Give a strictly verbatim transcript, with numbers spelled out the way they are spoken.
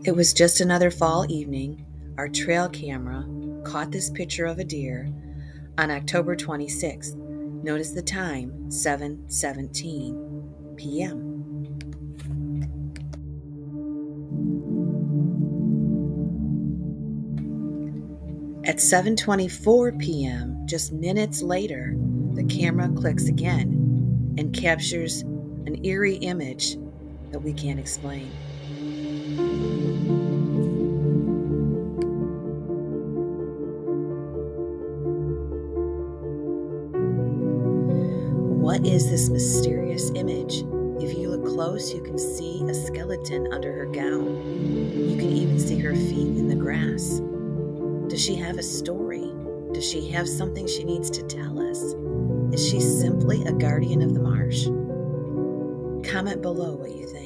It was just another fall evening. Our trail camera caught this picture of a deer on October twenty-sixth. Notice the time, seven seventeen p m At seven twenty-four p m, just minutes later, the camera clicks again and captures an eerie image that we can't explain. What is this mysterious image? If you look close, you can see a skeleton under her gown. You can even see her feet in the grass. Does she have a story? Does she have something she needs to tell us? Is she simply a guardian of the marsh? Comment below what you think.